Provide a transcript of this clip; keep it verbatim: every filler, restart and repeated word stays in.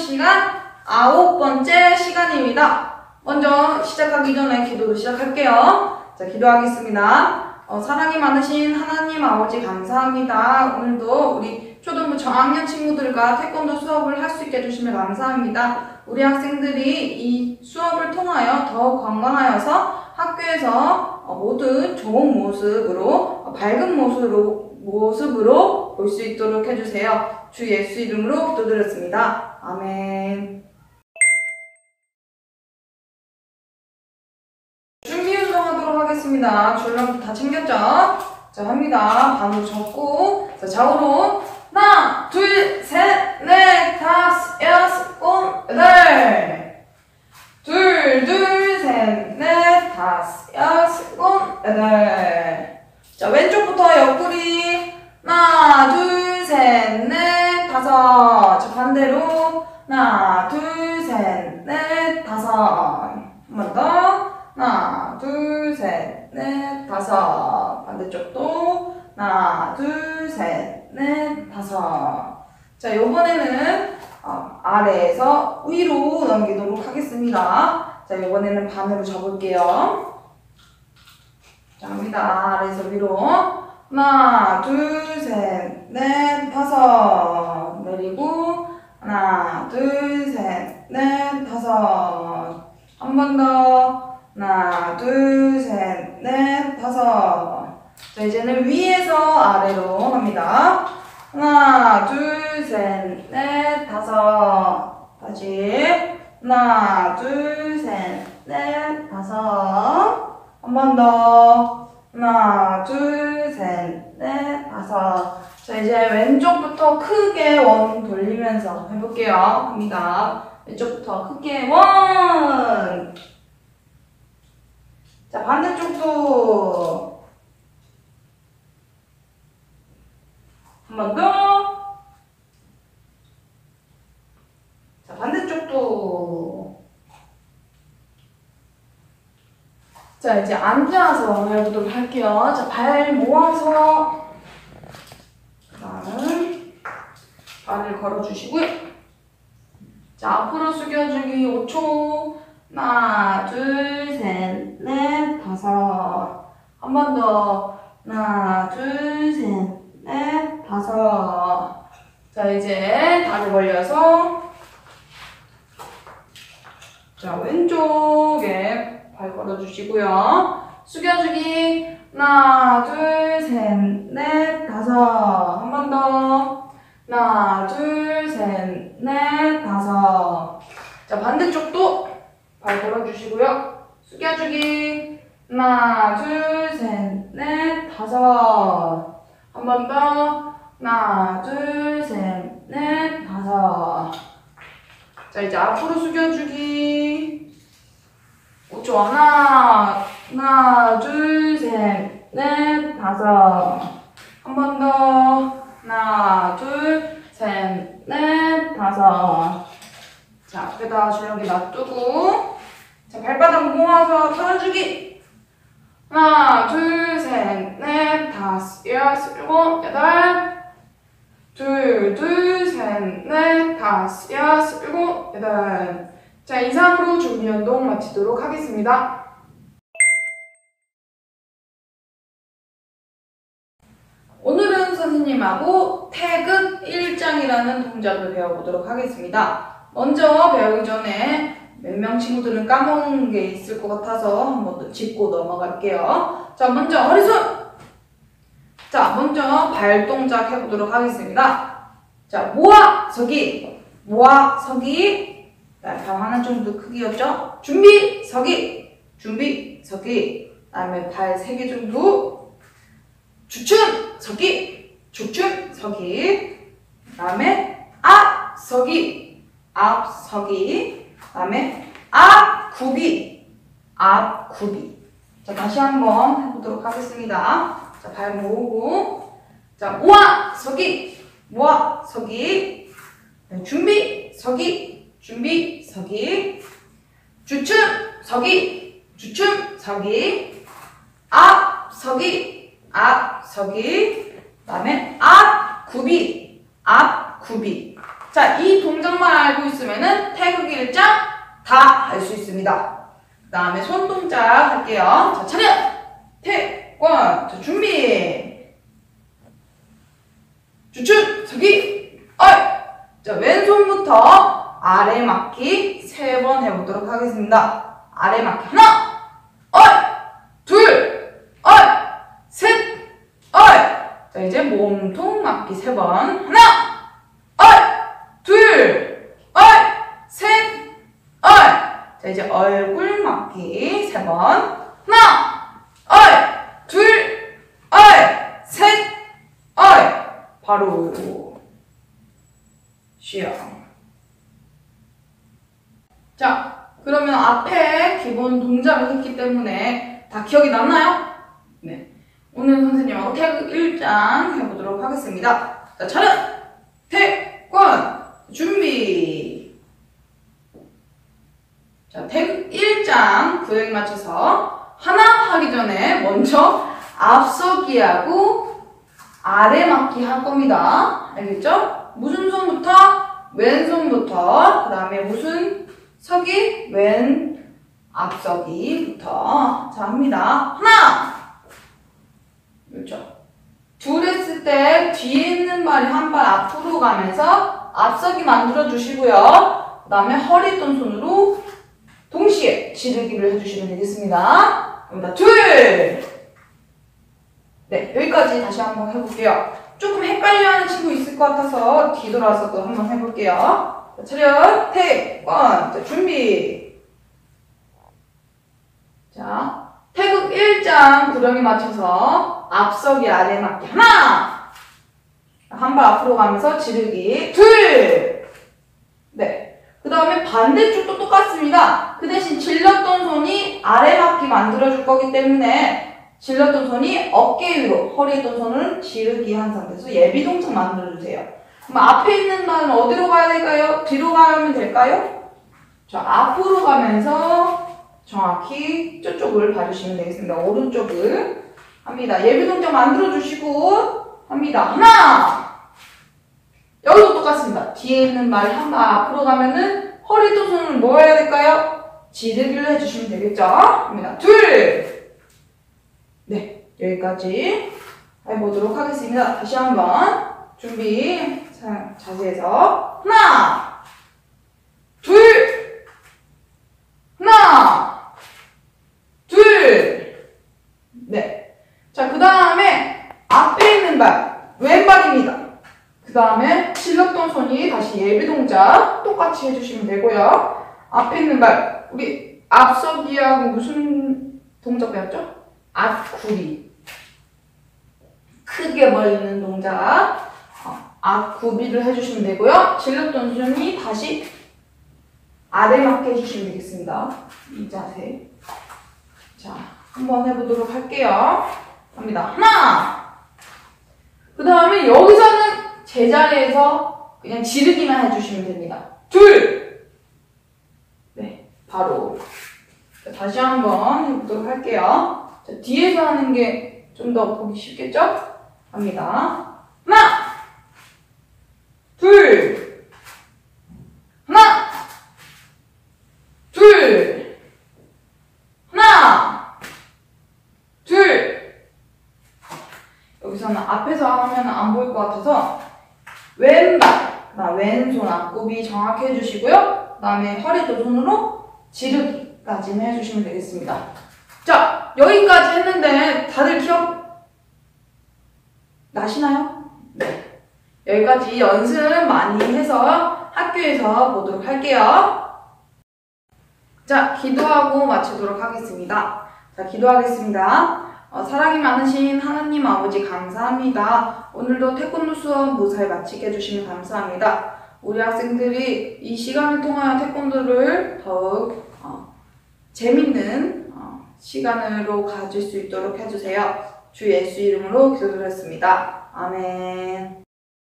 시간 아홉 번째 시간입니다. 먼저 시작하기 전에 기도로 시작할게요. 자, 기도하겠습니다. 어, 사랑이 많으신 하나님 아버지 감사합니다. 오늘도 우리 초등부 저학년 친구들과 태권도 수업을 할 수 있게 해주시면 감사합니다. 우리 학생들이 이 수업을 통하여 더욱 건강하여서 학교에서 모두 좋은 모습으로 밝은 모습으로, 모습으로 볼 수 있도록 해주세요. 주 예수 이름으로 기도드렸습니다. 아멘. 준비 운동하도록 하겠습니다. 줄넘기 다 챙겼죠? 자, 합니다. 반으로 접고, 자, 좌우로 하나, 둘, 셋, 넷, 다섯, 여섯, 일곱, 여덟. 둘, 둘, 셋, 넷, 다섯, 여섯, 일곱, 여덟. 자, 왼쪽부터 옆구리. 하나, 둘, 셋, 넷, 다섯. 자, 반대로. 하나, 둘, 셋, 넷, 다섯. 한 번 더. 하나, 둘, 셋, 넷, 다섯. 반대쪽도. 하나, 둘, 셋, 넷, 다섯. 자, 요번에는 어, 아래에서 위로 넘기도록 하겠습니다. 자, 요번에는 반으로 접을게요. 자, 갑니다. 아래에서 위로. 하나, 둘, 셋, 넷, 다섯. 내리고. 하나, 둘, 셋, 넷, 다섯. 한 번 더. 하나, 둘, 셋, 넷, 다섯. 자, 이제는 위에서 아래로 갑니다. 하나, 둘, 셋, 넷, 다섯. 다시. 하나, 둘, 셋, 넷, 다섯. 한 번 더. 하나, 둘, 셋, 넷, 다섯. 자, 이제 왼쪽부터 크게 원 돌리면서 해볼게요. 갑니다. 왼쪽부터 크게 원. 자, 반대쪽도. 한 번 더. 자, 반대쪽도. 자, 이제 앉아서 해보도록 할게요. 자, 발 모아서. 그 다음, 발을 걸어주시고요. 자, 앞으로 숙여주기 오 초. 하나, 둘, 셋, 넷, 다섯. 한 번 더. 하나, 둘, 셋, 넷, 다섯. 자, 이제 다리 벌려서. 자, 왼쪽에 발 걸어주시고요. 숙여주기. 하나, 둘, 셋, 넷, 다섯. 한 번 더. 하나, 둘, 셋, 넷, 다섯. 자, 반대쪽도 발 걸어주시고요. 숙여주기. 하나, 둘, 셋, 넷, 다섯. 한 번 더. 하나, 둘, 셋, 넷, 다섯. 자, 이제 앞으로 숙여주기. 오 초. 하나, 하나, 둘, 셋, 넷, 다섯. 한 번 더. 하나, 둘, 셋, 넷, 다섯. 자, 앞에다 줄넘기 놔두고. 자, 발바닥 모아서 털어주기. 하나, 둘, 셋, 넷, 다섯, 여섯, 일곱, 여덟. 둘, 둘, 셋, 넷, 다섯, 여섯, 일곱, 여덟. 자, 이상으로 준비 운동 마치도록 하겠습니다. 오늘은 선생님하고 태극 일 장이라는 동작을 배워보도록 하겠습니다. 먼저 배우기 전에 몇 명 친구들은 까먹은 게 있을 것 같아서 한번 더 짚고 넘어갈게요. 자, 먼저 허리손! 자, 먼저 발 동작 해보도록 하겠습니다. 자, 모아, 서기, 모아, 서기. 자, 발 하나 정도 크기였죠? 준비, 서기, 준비, 서기. 그 다음에 발 세 개 정도. 주춤, 서기, 주춤, 서기. 그 다음에 앞, 서기, 앞, 서기. 그 다음에 앞, 굽이, 앞, 굽이. 자, 다시 한번 해보도록 하겠습니다. 자, 발 모으고. 자, 모아, 서기, 모아, 서기. 네, 준비, 서기, 준비, 서기. 주춤, 서기, 주춤, 서기. 앞, 서기, 앞, 서기. 그 다음에 앞, 굽이, 앞, 굽이. 자, 이 동작만 알고 있으면은 태극 일 장 다 할 수 있습니다. 그 다음에 손 동작 할게요. 자, 차렷! 태권! 자, 준비! 주춤! 서기! 얼! 자, 왼손부터 아래 맞기 세 번 해보도록 하겠습니다. 아래 맞기 하나! 얼! 둘! 얼! 셋! 얼! 자, 이제 몸통 맞기 세 번. 하나! 얼! 둘! 얼! 셋! 얼! 자, 이제 얼굴 맞기 세 번. 하나! 얼! 둘! 얼! 셋! 얼! 바로 쉬어. 자, 그러면 앞에 기본 동작을 했기 때문에 다 기억이 났나요? 네. 오늘 선생님하고 태극 일 장 해보도록 하겠습니다. 자, 차렷! 태권! 준비! 자, 태극 일 장 구획 맞춰서 하나 하기 전에 먼저 앞서기하고 아래 맞기 할 겁니다. 알겠죠? 무슨 손부터? 왼손부터. 그 다음에 무슨 서기? 왼 앞서기부터. 자, 합니다. 하나! 그렇죠. 둘 했을 때 뒤에 있는 발이 한 발 앞으로 가면서 앞서기 만들어 주시고요. 그 다음에 허리 뜬 손으로 동시에 지르기를 해주시면 되겠습니다. 여기다 둘! 네, 여기까지 다시 한번 해볼게요. 조금 헷갈려하는 친구 있을 것 같아서 뒤돌아서 또 한번 해볼게요. 자, 차렷, 태권, 자, 준비. 자, 태극 일 장 구령에 맞춰서 앞서기 아래 맞기 하나! 한 발 앞으로 가면서 지르기 둘! 네. 그 다음에 반대쪽도 똑같습니다. 그 대신 질렀던 손이 아래 맞기 만들어줄 거기 때문에 질렀던 손이 어깨 위로, 허리에 있던 손을 지르기 한 상태에서 예비 동작 만들어주세요. 그럼 앞에 있는 발은 어디로 가야 될까요? 뒤로 가면 될까요? 자, 앞으로 가면서 정확히 저쪽을 봐주시면 되겠습니다. 오른쪽을 합니다. 예비 동작 만들어주시고 합니다. 하나! 여기도 똑같습니다. 뒤에 있는 발 한 발 앞으로 가면은 허리 또 손을 뭐 해야 될까요? 지르기를 해주시면 되겠죠? 합니다. 둘! 네, 여기까지 해보도록 하겠습니다. 다시 한번 준비. 자, 자세에서 하나, 둘, 하나, 둘. 네. 자, 그 다음에 앞에 있는 발 왼발입니다. 그 다음에 질렀던 손이 다시 예비 동작 똑같이 해주시면 되고요. 앞에 있는 발 우리 앞서기하고 무슨 동작 배웠죠? 앞구비. 크게 벌리는 동작. 어, 앞구비를 해주시면 되고요. 질렀던 손이 다시 아래 맞게 해주시면 되겠습니다. 이 자세. 자, 한번 해보도록 할게요. 갑니다. 하나! 그 다음에 여기서는 제자리에서 그냥 지르기만 해주시면 됩니다. 둘! 네, 바로. 자, 다시 한번 해보도록 할게요. 자, 뒤에서 하는 게 좀 더 보기 쉽겠죠? 갑니다. 하나! 둘! 하나! 둘! 하나! 둘! 여기서는 앞에서 하면 안 보일 것 같아서 왼발, 그다음 왼손 앞굽이 정확히 해주시고요. 그 다음에 허리 두 손으로 지르기까지는 해주시면 되겠습니다. 자, 여기까지 했는데 다들 기억 나시나요? 네. 여기까지 연습 많이 해서 학교에서 보도록 할게요. 자, 기도하고 마치도록 하겠습니다. 자, 기도하겠습니다. 어, 사랑이 많으신 하나님 아버지 감사합니다. 오늘도 태권도 수업 무사히 마치게 해주시면 감사합니다. 우리 학생들이 이 시간을 통하여 태권도를 더욱 어, 재밌는 어, 시간으로 가질 수 있도록 해주세요. 주 예수 이름으로 기도드렸습니다. 아멘.